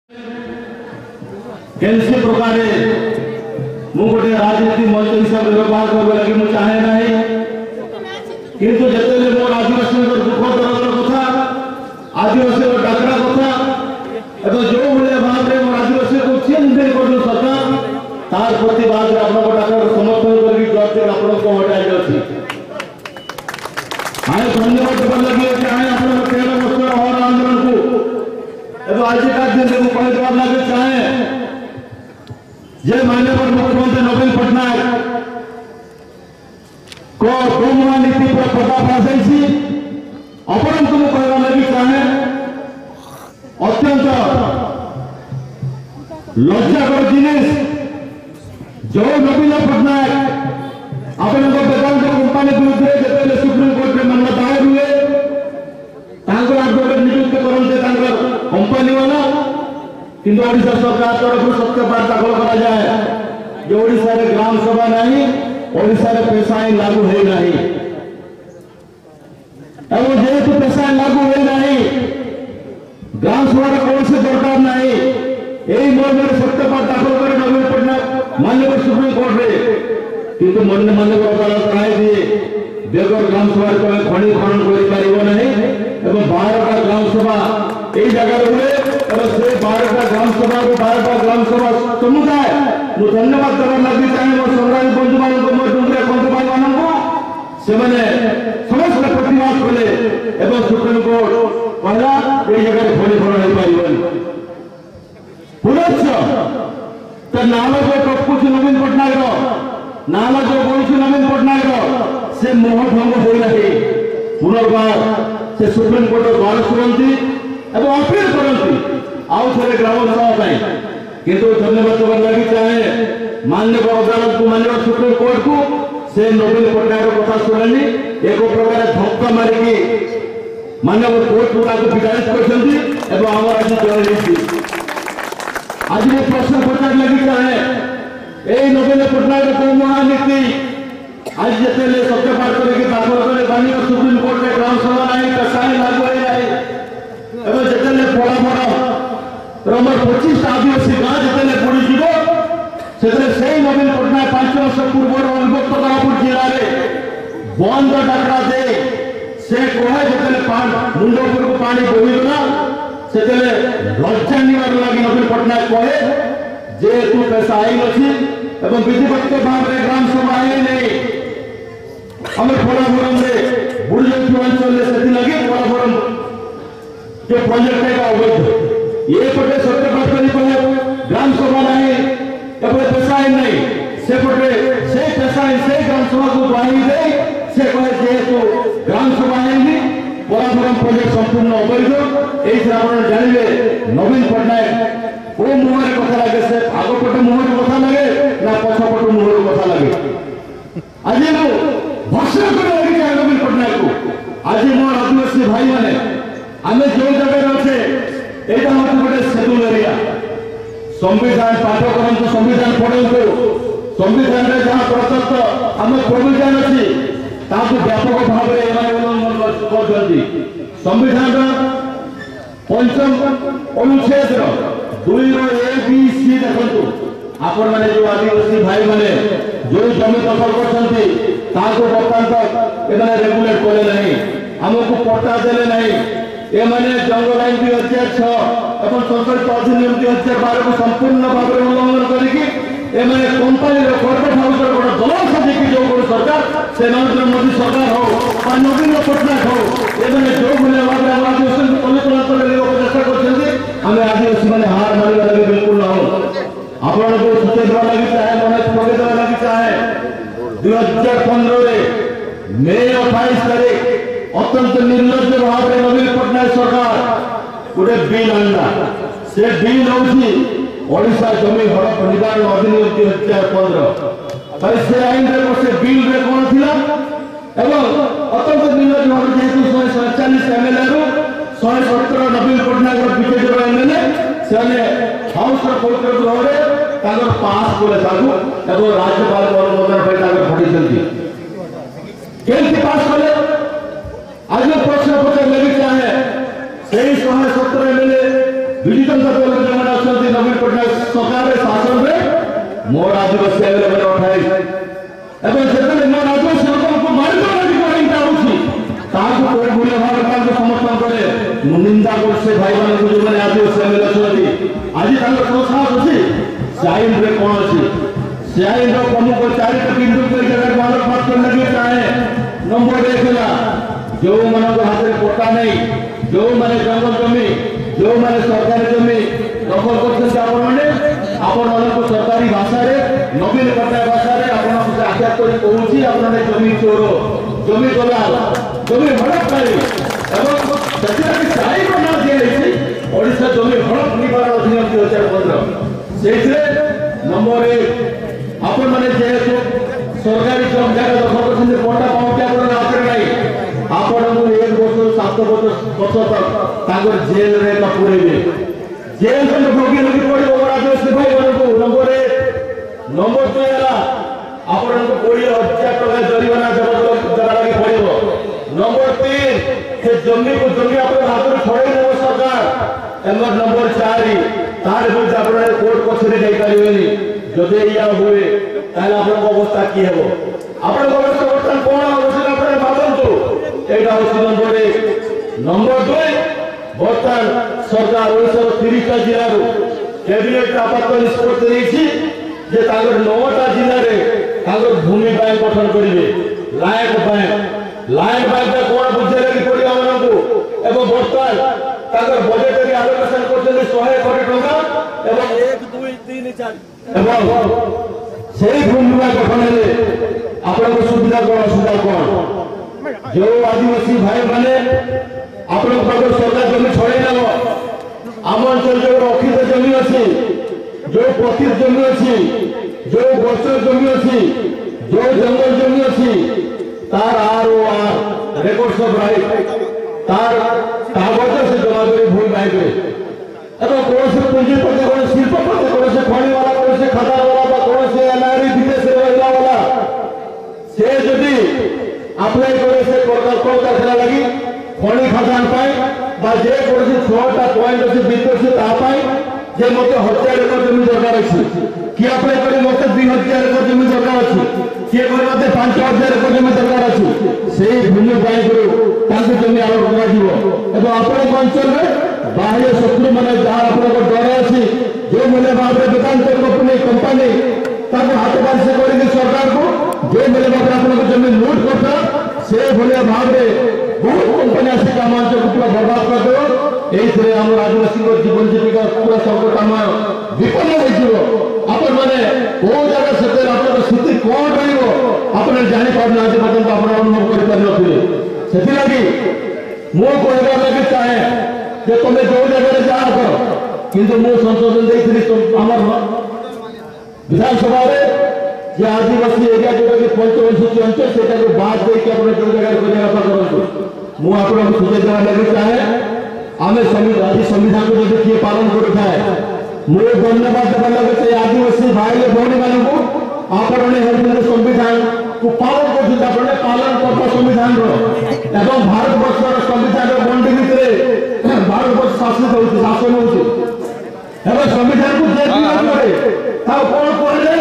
कैसे प्रकार मु गोटे राजनीति मंच हिसाब से व्यवहार करबे लगे मु चाहे नहीं किंतु जतेले मोर आदिवासी दुख दर्द कथा आदिवासी डाकरा कथा एवं जो भाई भाव में मोर आदिवासी को चेंज कर सरकार तार प्रतिवाद आपन डाकर समर्थन करके जब आपन को हटाई जाछि आए धन्यवाद देबा लगे चाहे आपन 13 वर्ष और आंदोलन को एवं आज का दिन को कह देबा लगे चाहे ये माननीय मुख्यमंत्री नवीन पटनायक को गोमुआ नीति पर पर्दाफाश है अपरंतु मु कहवा लगी चाहे अत्यंत लज्जाकर जिनिस जो नवीन पटनायक अपन वेदांत कंपानी विरुद्ध जिते सुप्रीम कोर्ट में मामला दायर हुए एडवोकेट नियुक्त करते कंपानी वाला किंतु ओडिशा सरकार तरफ सत्यपाठ दाखल करा जाए जो ओडिशा रे ग्राम सभा नहीं ओडिशा रे पेशा आईन लागू है नहीं एवं जेहेतु पेशा आईन लागू है नहीं ग्राम सभा कौन से दरकार नहीं यही मर्म सत्यपाठ दाखल कर नवीन पटनायक माननीय सुप्रीम कोर्ट रे किंतु माननीय अदालत राय दिए बेगर ग्राम सभा खनि खनन कर पारिबो नहीं एवं 12टा ग्राम सभा यही जगह हुए से 12टा ग्राम सभा 12टा ग्राम सभा समुदाय मु धन्यवाद देवा लगी चाहे मोर संग्रामी बंधु मान मोर डुंगरिया बंधु भाई मान से मैंने समस्त प्रतिवाद कले एवं सुप्रीम कोर्ट कहला ये जगह खनि खनन हो पारिबो पुनश्च त नाम जो टपुछ नवीन पटनायक नाम जो बोलछु नवीन पटनायक से मोह भंग होई नाही पुनर्बार से सुप्रीम कोर्ट द्वार सुनती एवं अपील करती आउ थे ग्राम सभा किंतु धन्यवाद देवा लगी चाहे माननीय अदालत को माननीय सुप्रीम कोर्ट को से नवीन पटनायक कथा शुणी एक प्रकार धक्का मारिकी माननीय कोर्ट को विचारित कर आज जय आज मैं प्रश्न पचार लगी चाहे यही नवीन पटनायक को महानीति आज जिते सत्यपाठ करके दाखल करे माननीय सुप्रीम कोर्ट में ग्राम सभा नहीं कसाई लागू है एवं जिते बड़ा बड़ा रमर 25 आदिवासी गाँ जिते बुड़ी जीव से नवीन पटनायक 5 वर्ष पूर्व अविभक्त कोरापुट जिले में बंद डाकरा दे से कहे जिते मुंड उपर को पानी बोहीगला से लज्जा निवार लगी नवीन पटनायक कहे जेहेतु पेशा आईन अच्छी एवं विधिवत भाव में ग्राम सभा है नहीं आम कोलाभरम बुड़ी जाऊँ अंचल से लगे कोलाभरम जो प्रोजेक्ट है अवैध ये पटे सत्यपाठ कर ग्राम सभा नहीं पेशा आईन नहीं से पटे से पेशा आईन से ग्राम सभा को बाहरी दे से कहे जेहेतु ग्राम सभा है कोलाभरम प्रोजेक्ट संपूर्ण अवैध यही आप जानवे नवीन पटनायक को मुहर कथा लगे से आगपटे मुहर कथा लगे ना पछपटे मुहर कथा लगे आज भर्सन कर लगे नवीन पटनायक को आज मोर आदिवासी भाई मैंने आम जो जगह अच्छे यहाँ हूँ गोटे शेड्यूल एरिया संविधान पाठ करते संविधान पढ़ु संविधान में जहाँ प्रदत्त आम प्रोविजन अच्छी व्यापक भाव में संविधान 5म अनुच्छेद 2 ए बी सी देखु आपण माने जो आदिवासी भाई माने जो जमी दखल करछंती ताको वर्तमान एमाने रेगुलेट करे नहीं हमको पट्टा देले नहीं ए माने जंगल आईन 2006 एवं सरकारी अधिनियम 2012 को संपूर्ण भाव में उल्लंघन करिकि ए माने कंपनी रो कॉर्पोरेट हाउस रो बड़ दलाल साथी की जो सरकार से नरेंद्र मोदी सरकार हो बा नवीन पटनायक हो ए माने जो भले भाव में आदिवासी को कलेक्टर करे लोग चेष्टा करछंती हमें आदिवासी माने हार मानिबा लगे बिल्कुल ना हो आपण को सूचना देवा लगी चाहे मन प्रगे देवा लगी चाहे 2015 रे मई 28 तारीख अत्यंत निर्लज्ज भाव में नवीन पटनायक सरकार गोटे बिल आनला से बिल होची ओडिशा जमी हड़प निवारण अधिनियम 2015 से आईन रे से बिल रे कोन थिला एवं अत्यंत निर्लज्ज भाव जेतु 147 एमएलए रो 117 नवीन पटनायक बीजेपी रो एमएलए से हाउस रो पवित्र गृह तागर पास कोले सागु एवं राज्यपाल को अनुमोदन पे तागर फटिसंती केंति पास कोले आज प्रश्न पत्र लगी चाहे सही 117 एमएलए विजु जनता दल जो मैंने अच्छा नवीन पट्टनायक सरकार शासन में मोर आदिवासी आगे मैंने उठाई एवं से मोर आदिवासी लोक को मारिदेवा लगी वार्निंग आउछि ताकू कोई मूल्य भाव ताकू समर्थन करे निंदा कर से भाई मान को जो मैंने आदिवासी आगे अछती आज तांको प्रोत्साहन अछि साइन रे कोन अछि साइन रो प्रमुख चारिटा बिंदु के जगह मानव बात करने लगे चाहे नंबर 1 होला जो मन को हाथ में पट्टा नहीं जो माने जंगल जमी जो माने सरकारी जमी दखल करते आपण को सरकारी भाषा रे नवीन पट्टनायक भाषा रे आपण को आख्या करी कहूची आपण जमी चोर जमी दलाल जमी हड़पकारी एवं सचिव साई बना दिए ओडिशा जमी हड़प निवारण अधिनियम 2015 से नंबर 1 आपण माने जेहेतु सरकारी जम जगह दखल करते पट्टा पाउटिया को हाथ रे नहीं आपण को 1 वर्ष 7 वर्ष तक तागर जेल रे का पुरेबे जेल में भोगी लगी पड़ी और आदिवासी भाई को नंबर 2 है आपण को 20,000 टका जरिमाना जगह लगी पड़ो नंबर 3 से जमी को जमी अपन हाथ में छोड़े देव सरकार एवं नंबर 4 तार विरुद्ध आपण कोर्ट कचेरी जाई परिबेनी जदे या हुए ताले आपण अवस्था की हेबो आपण अवस्था वर्तमान कोन अवस्था आपण भाबंतु एटा होसी नंबर 1 नंबर 2 वर्तमान सरकार ओडिशा 30टा जिला कैबिनेट आपात निष्पत्ति नहीं जे तागर 9टा जिले रे तागर भूमि बैंक गठन करिवे लायक बैंक कोन बुझे लगी पड़ी हमन को एवं वर्तमान तागर बजट रे आलोकेशन करछन 100 कोटी टका एवं 1 2 3 4 एवं सेही भूमि बैंक गठन रे आपण को सुविधा कोन जो आदिवासी भाई माने आपण को सरकार जमी छोड़े ना आम अंचल जो अखित जमी अच्छी जो पतिर जमी अच्छी जो गोचर जमी अच्छी जो जंगल जमी अच्छी तार आर रेकॉर्ड्स ऑफ राइट तार कागज से जमा करे भूमि बैंक रे एवं कौन से पूंजीपति कौन शिल्पपति कौन से खଣି वाला कौन से खाता वाला कौन से एनआरई विदेश रे रहला वाला से जदी अप्लाई करे से कारखाना लगी खणी खदान पाए बा जे कोसी 6टा पॉइंट अछि बिंदु से ता पाए जे मते 1000 एकड़ जमी दरकार अछि कि अप्लाई करे मते 2000 एकड़ जमी दरकार अछि के करे मते 5000 एकड़ जमी दरकार अछि सेही भूमि बैंक रो तांको जमी आलो करा दिबो एबो आपण अंचल रे बाह्य शत्रु माने जहा आपण को डर अछि जो मिले बाप रे वेदांत कंपनी ताको हाथ बार से करी सरकार को जो मिले बाप रे आपण को जमी लूट करता से भले भाव रे बहुत कंपनी आसी कामांच को पूरा बर्बाद कर दो एथरे हम आदिवासी को जीवन जीविका पूरा संकटमय विपन्न हो जिवो आपण माने ओ जगह से आपण स्थिति कोन रहिबो आपण जानि पारना आज पर्यंत आपण अनुभव करि पार नथिले सेति लागि मो कहबा लागि चाहे जे तुमे जो जगह रे जा करो किंतु मो संशोधन देइथिली हमर विधानसभा रे जे आदिवासी एरिया जोटा कि पंचवंशी अंचल सेटा को बात दे के आपण जो जगह को जगह पर करंतु मु आपण को सुझाव देवा लागि चाहे आमे संविधान को जदि किए पालन करथाय मु धन्यवाद देवा लागि चाहे आदिवासी भाई ले भौणी मानन को आपण ने हेल्थ संविधान को पालन करथि आपण पालन करता संविधान रो एवं भारत वर्ष संविधान रो बंडी भितरे भारत वर्ष शासन होउछि एवं संविधान को जे विरोध करे ता कोन कहले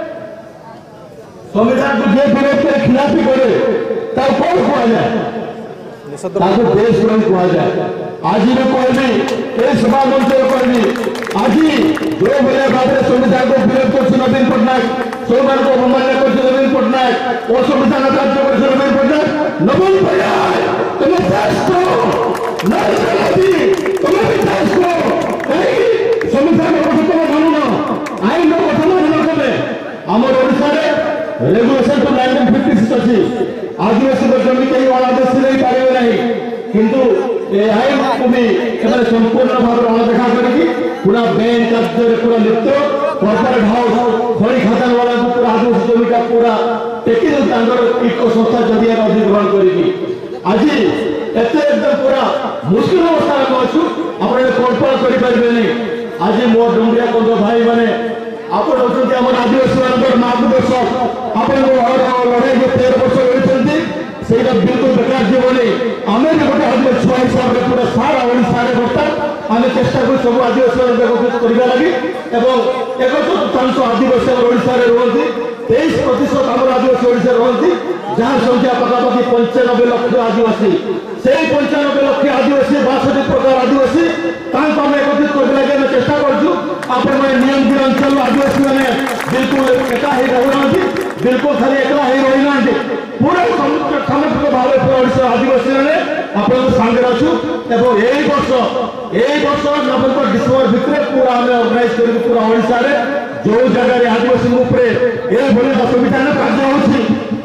संविधान को जे विरोध करे खिलाफी करे तब कौन कहा जाए ताको देश प्रेम कहा जाए आज में कहबी ए सभा मंच रे कहबी आज जो मेरे बात रे संविधान को विरोध कर नवीन पट्टनायक सोमवार को अवमानना कर नवीन पट्टनायक ओ संविधान राज्य कर नवीन पट्टनायक तुम देश को नरेंद्र मोदी तुम भी देश को संविधान को तुम मानो ना आईन को तुम मानो कबे हमर ओडिसा रे रेगुलेशन तो 1956 अछि आदिवासी जमी कहीं अनादेशी नहीं पारे नहीं किंतु ए आईन को भी एमाने संपूर्ण भाव अणदेखा करके पूरा बैंक कार्य पूरा लिप्त कॉर्पोरेट हाउस खड़ी खाता वाला पूरा आदिवासी जमी का पूरा टेकी तांगर इको संस्था जरिया अधिग्रहण करेगी आज एते एकदम पूरा मुश्किल अवस्था में अछु आपण कल्पना करि परिबे नहीं आज मो डोंगरिया कोंदो भाई माने आपण होचंती हमर आदिवासी मानकर मार्गदर्शक आपण लड़ाई जो 13 वर्ष होइछंती सेटा बिल्कुल बेकार जीवनी आमे गोटे हम छुआ हिसाब रे पूरा सारा ओडिसा रे बता आम चेष्टा करूँ सब आदिवासी एकत्रित करने लगी एक चतुर्थांश आदिवासी ओडिशा रुहति 23% आम आदिवासी ओडिशा रुहति जहाँ संख्या पाखापाखि 95 लाख आदिवासी से 95 लाख आदिवासी 62 प्रकार आदिवासी आम एकत्रित करने लगे आम चेष्टा करूँ आपण नियम अंचल आदिवासी मैंने बिल्कुल एका ही रहना बिल्कुल खाली एकला ही रही ना पूरा समर्पित भाव ओडिशा आदिवासी मैंने आपन सांगे अच्छु एवं यही वर्ष नवेम्बर डिसेम्बर भितर पूरा आम अर्गानाइज कर पूरा ओडिशा रे जो जगह आदिवासी ये भाई 10 मिटान कार्य होती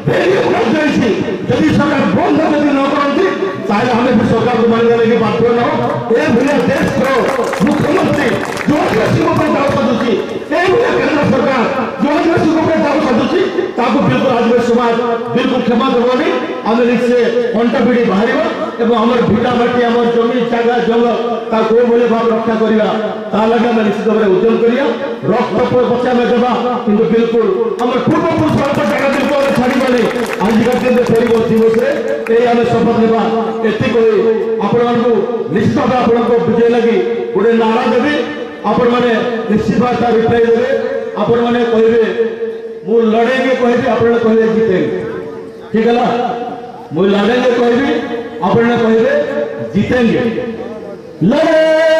जदि सरकार बंद जब न करती ताहले हमें भी सरकार को मानने लगे बाध्य न हो ये भाई देश मुख्यमंत्री जो आदिवासी दाव साधुची केंद्र सरकार जो आदिवासी दाव साधुची बिल्कुल आदिवासी समाज बिल्कुल क्षमा देवनी आम से अंटा भिड़ी बाहर आम भिटा माटी आम जमी जगह जंगल भाई भाव रक्षा करवा लगे आम निश्चित भाव उद्यम करिया रक्त पचा में देवा कि बिल्कुल आम पूर्वपुरुष जगह बिल्कुल छाड़बानी आजिका दिन फेर दिवस आम शपथ नेबा ये आपण निश्चित भाव आपण विजय लगी गोटे नारा देवी आपण मैंने निश्चित भाव रिप्लाई देवे आपण मैंने कहे मु लड़ेंगे कहबी आपण कहले जीतेंगे ठीक है मु लड़ेंगे कहबी आपण कहबे जीतेंगे लड़े